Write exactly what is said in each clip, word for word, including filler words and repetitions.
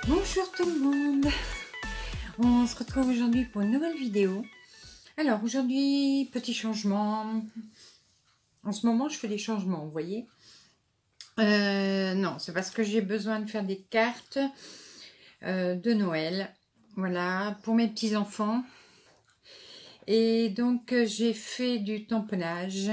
Bonjour tout le monde, on se retrouve aujourd'hui pour une nouvelle vidéo. Alors aujourd'hui, petit changement. En ce moment je fais des changements, vous voyez. Euh, non, c'est parce que j'ai besoin de faire des cartes euh, de Noël, voilà, pour mes petits enfants. Et donc j'ai fait du tamponnage.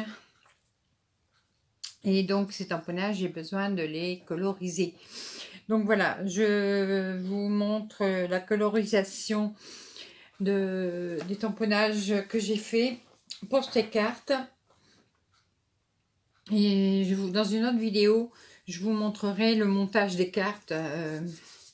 Et donc ces tamponnages, j'ai besoin de les coloriser. Donc voilà, je vous montre la colorisation de, des tamponnages que j'ai fait pour ces cartes. Et je vous, dans une autre vidéo, je vous montrerai le montage des cartes euh,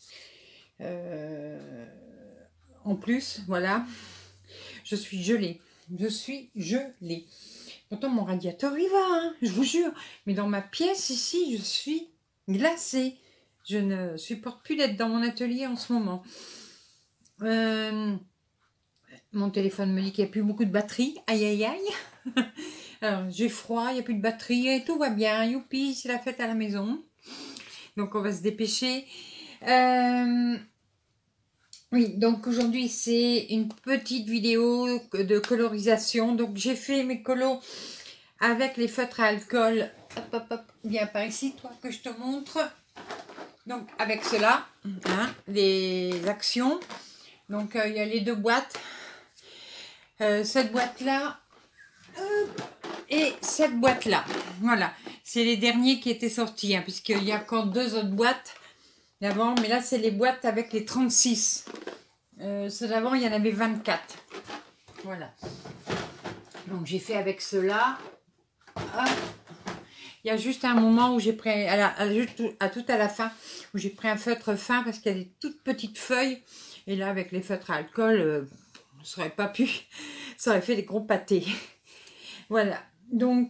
euh, en plus. Voilà, je suis gelée. Je suis gelée. Pourtant, mon radiateur, il va, hein, je vous jure. Mais dans ma pièce ici, je suis glacée. Je ne supporte plus d'être dans mon atelier en ce moment. Euh, mon téléphone me dit qu'il n'y a plus beaucoup de batterie. Aïe, aïe, aïe. Alors, j'ai froid, il n'y a plus de batterie et tout va bien. Youpi, c'est la fête à la maison. Donc, on va se dépêcher. Euh, oui, donc aujourd'hui, c'est une petite vidéo de colorisation. Donc, j'ai fait mes colos avec les feutres à alcool. Hop, hop, hop. Viens par ici, toi, que je te montre. Donc, avec cela, hein, les actions. Donc, euh, il y a les deux boîtes. Euh, cette boîte-là euh, et cette boîte-là. Voilà. C'est les derniers qui étaient sortis, hein, puisqu'il y a encore deux autres boîtes d'avant. Mais là, c'est les boîtes avec les trente-six. Euh, ceux d'avant, il y en avait vingt-quatre. Voilà. Donc, j'ai fait avec cela. Hop. Il y a juste un moment où j'ai pris, à, la, à, juste à tout à la fin, où j'ai pris un feutre fin parce qu'il y a des toutes petites feuilles. Et là, avec les feutres à alcool, euh, ça aurait pas pu, ça aurait fait des gros pâtés. Voilà. Donc,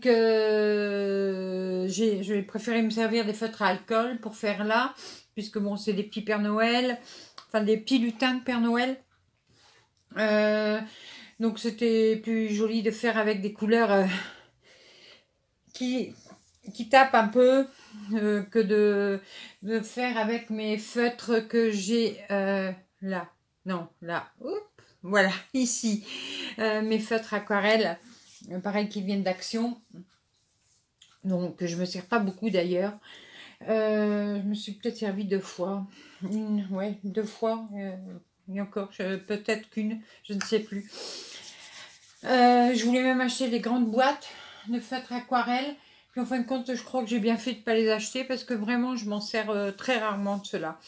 euh, je vais préférer me servir des feutres à alcool pour faire là, puisque bon, c'est des petits Père Noël, enfin des petits lutins de Père Noël. Euh, donc, c'était plus joli de faire avec des couleurs euh, qui qui tape un peu euh, que de, de faire avec mes feutres que j'ai euh, là, non, là, oups, voilà, ici, euh, mes feutres aquarelles, euh, pareil, qui viennent d'Action, donc je me sers pas beaucoup d'ailleurs. Euh, je me suis peut-être servi deux fois, une, ouais, deux fois, euh, et encore, peut-être qu'une, je ne sais plus. Euh, je voulais même acheter des grandes boîtes de feutres aquarelles. Puis en fin de compte, je crois que j'ai bien fait de ne pas les acheter parce que vraiment, je m'en sers euh, très rarement de cela.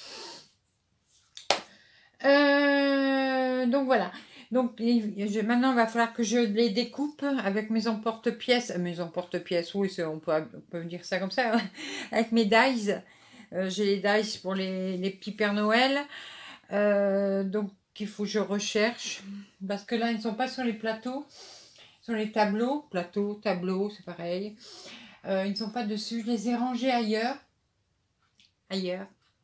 Euh, donc voilà. Donc je, maintenant, il va falloir que je les découpe avec mes emporte-pièces. Mes emporte-pièces, oui, on peut, on peut dire ça comme ça. Hein, avec mes dies. Euh, j'ai les dies pour les, les petits Père Noël. Euh, donc il faut que je recherche. Parce que là, ils ne sont pas sur les plateaux. Sur les tableaux. Plateaux, tableaux, c'est pareil. Euh, ils ne sont pas dessus. Je les ai rangés ailleurs. Ailleurs.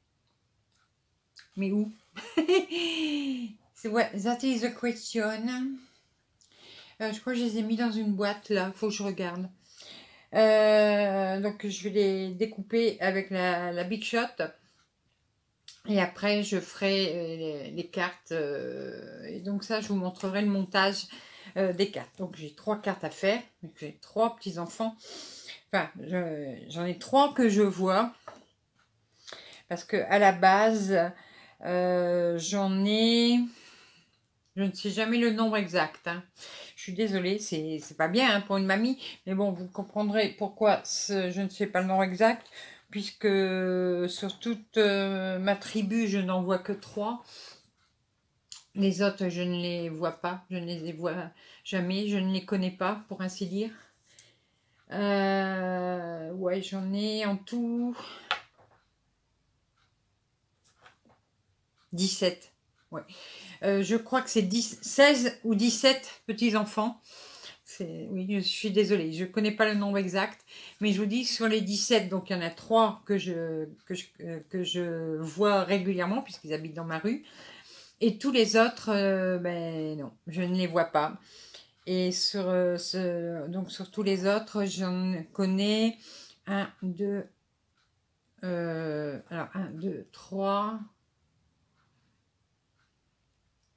Mais où? C'est ouais, that is the question. Euh, je crois que je les ai mis dans une boîte là. Faut que je regarde. Euh, donc je vais les découper avec la, la Big Shot. Et après je ferai euh, les, les cartes. Euh, et donc ça, je vous montrerai le montage euh, des cartes. Donc j'ai trois cartes à faire. J'ai trois petits enfants. Enfin, j'en ai trois que je vois. Parce que à la base, euh, j'en ai... Je ne sais jamais le nombre exact. Hein. Je suis désolée, c'est pas bien hein, pour une mamie. Mais bon, vous comprendrez pourquoi ce, je ne sais pas le nombre exact. Puisque sur toute euh, ma tribu, je n'en vois que trois. Les autres, je ne les vois pas. Je ne les vois jamais. Je ne les connais pas, pour ainsi dire. Euh, ouais, j'en ai en tout... dix-sept. Ouais. Euh, je crois que c'est seize ou dix-sept petits-enfants. Oui, je suis désolée, je ne connais pas le nombre exact. Mais je vous dis, sur les dix-sept, donc il y en a trois que je, que je, que je vois régulièrement, puisqu'ils habitent dans ma rue. Et tous les autres, euh, ben non, je ne les vois pas. Et sur, euh, ce, donc sur tous les autres, j'en connais un, deux, euh, alors un, deux, trois...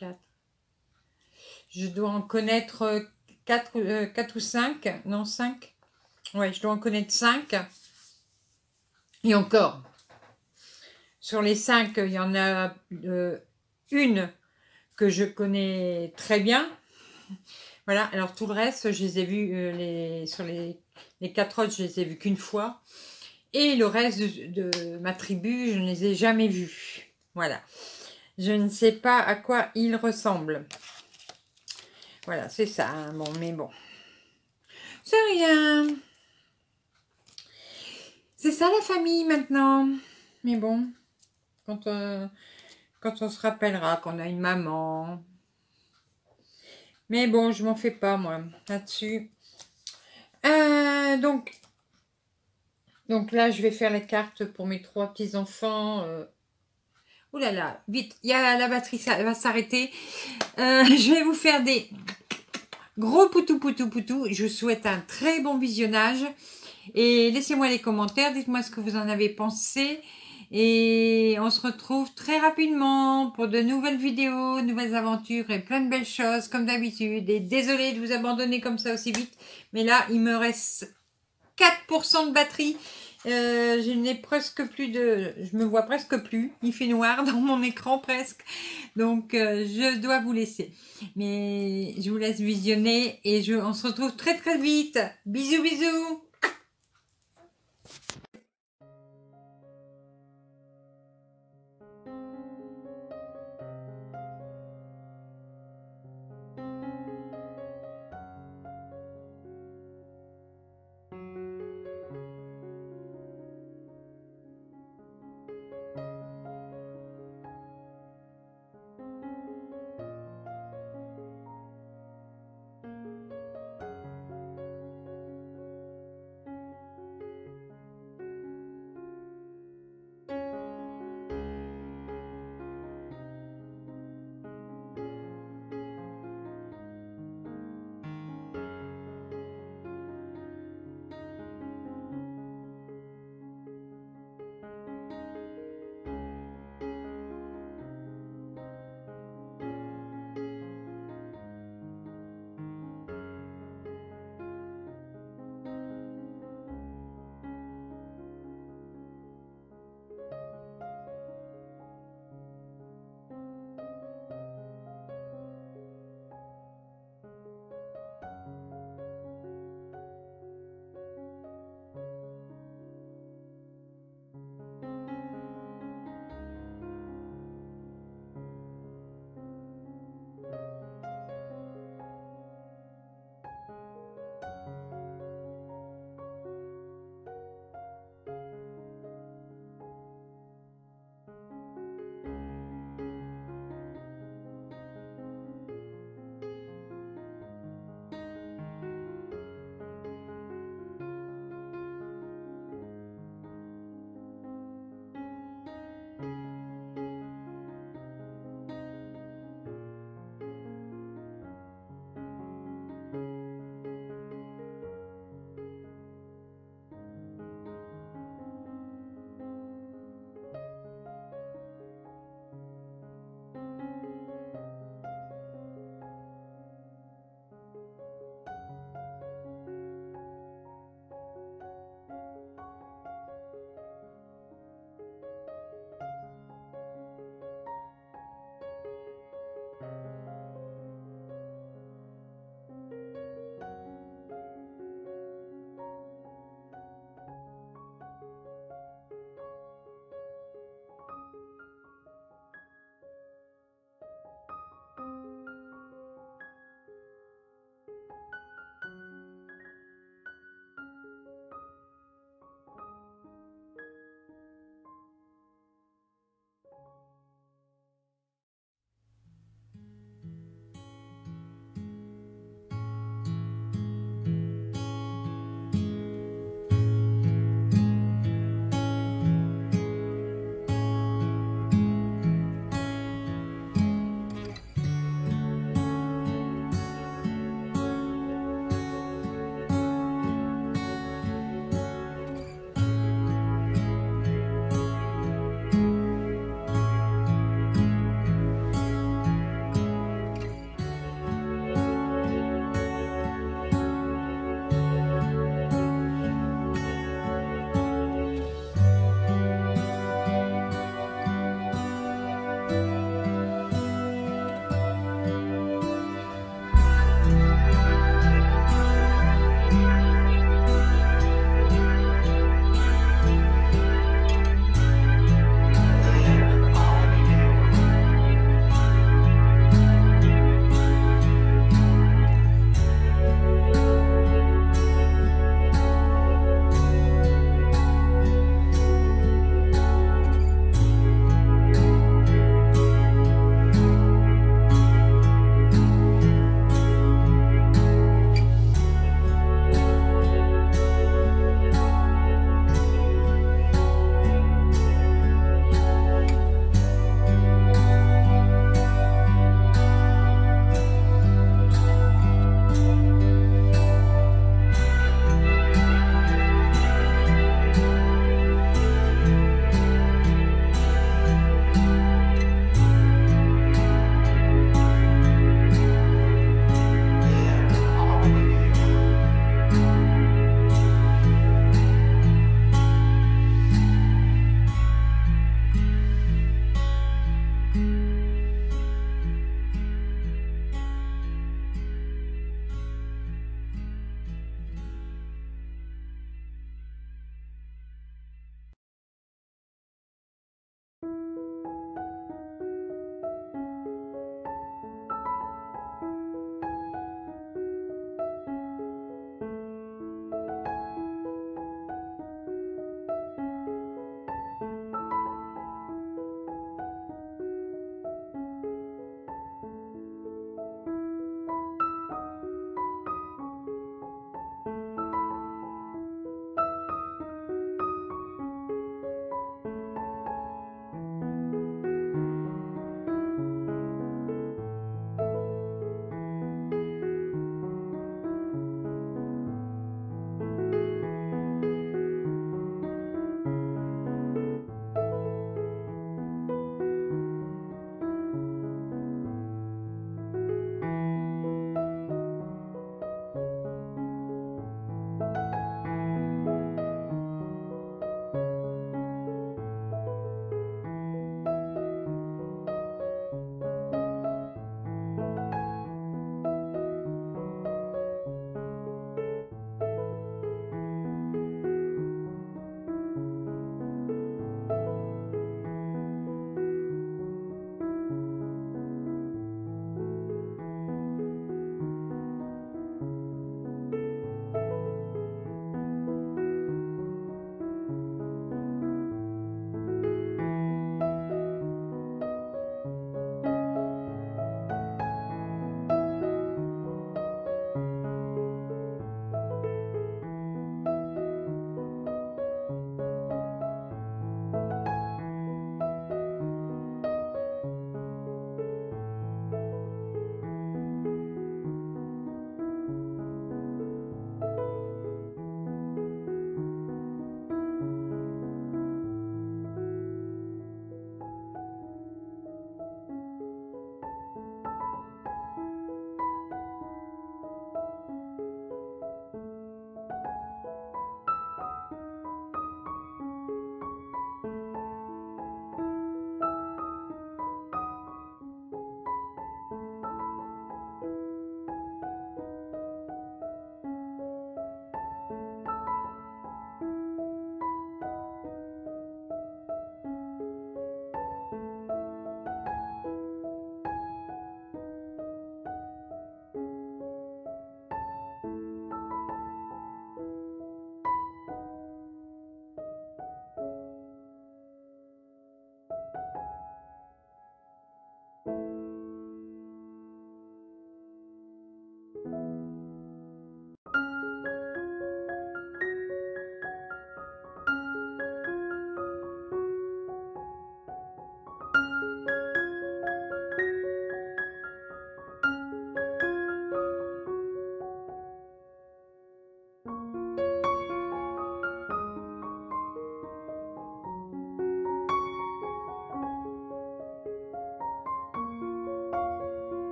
quatre. Je dois en connaître quatre, euh, quatre ou cinq. Non, cinq. Ouais, je dois en connaître cinq. Et encore, sur les cinq, il y en a euh, une que je connais très bien. Voilà, alors tout le reste, je les ai vus, euh, les, sur les, les quatre autres, je les ai vus qu'une fois. Et le reste de, de ma tribu, je ne les ai jamais vus. Voilà. Je ne sais pas à quoi ils ressemblent. Voilà, c'est ça. Hein. Bon, mais bon. C'est rien. C'est ça la famille maintenant. Mais bon, quand, euh, quand on se rappellera qu'on a une maman. Mais bon, je m'en fais pas, moi, là-dessus. Euh, donc, donc là, je vais faire les cartes pour mes trois petits-enfants. Euh, Ouh là là, vite, il y a la batterie, ça va s'arrêter. Euh, je vais vous faire des gros poutou poutou poutou. Je vous souhaite un très bon visionnage. Et laissez-moi les commentaires, dites-moi ce que vous en avez pensé. Et on se retrouve très rapidement pour de nouvelles vidéos, nouvelles aventures et plein de belles choses comme d'habitude. Et désolée de vous abandonner comme ça aussi vite. Mais là, il me reste quatre pour cent de batterie. Euh, je n'ai presque plus de... Je me vois presque plus. Il fait noir dans mon écran presque. Donc, euh, je dois vous laisser. Mais je vous laisse visionner et je, on se retrouve très très vite. Bisous, bisous.